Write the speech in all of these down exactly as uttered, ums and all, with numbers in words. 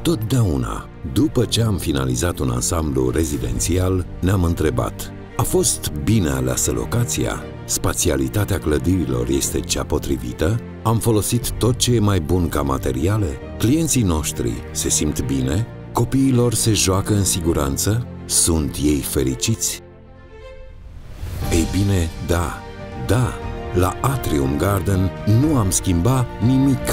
Întotdeauna, după ce am finalizat un ansamblu rezidențial, ne-am întrebat: a fost bine aleasă locația? Spațialitatea clădirilor este cea potrivită? Am folosit tot ce e mai bun ca materiale? Clienții noștri se simt bine? Copiilor se joacă în siguranță? Sunt ei fericiți? Ei bine, da, da, la Atrium Garden nu am schimbat nimic.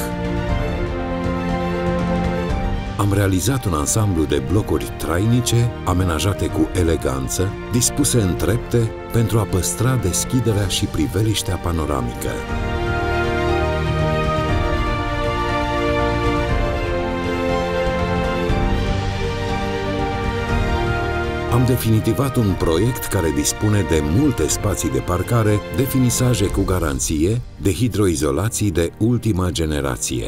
Am realizat un ansamblu de blocuri trainice, amenajate cu eleganță, dispuse în trepte pentru a păstra deschiderea și priveliștea panoramică. Am definitivat un proiect care dispune de multe spații de parcare, de finisaje cu garanție, de hidroizolații de ultima generație.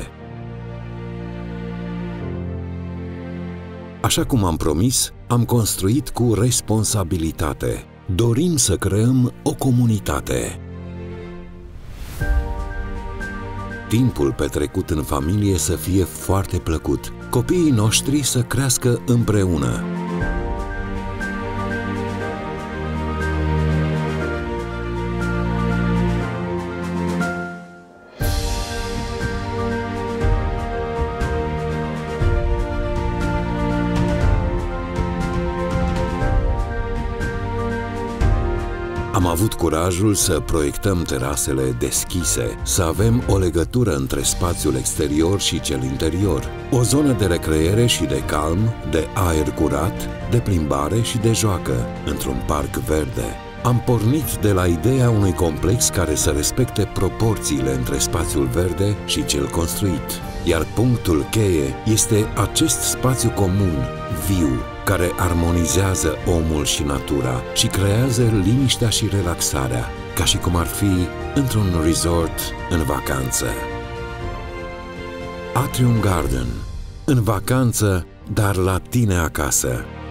Așa cum am promis, am construit cu responsabilitate. Dorim să creăm o comunitate. Timpul petrecut în familie să fie foarte plăcut. Copiii noștri să crească împreună. Am avut curajul să proiectăm terasele deschise, să avem o legătură între spațiul exterior și cel interior, o zonă de recreere și de calm, de aer curat, de plimbare și de joacă, într-un parc verde. Am pornit de la ideea unui complex care să respecte proporțiile între spațiul verde și cel construit, iar punctul cheie este acest spațiu comun, viu, care armonizează omul și natura și creează liniștea și relaxarea, ca și cum ar fi într-un resort în vacanță. Atrium Garden. În vacanță, dar la tine acasă.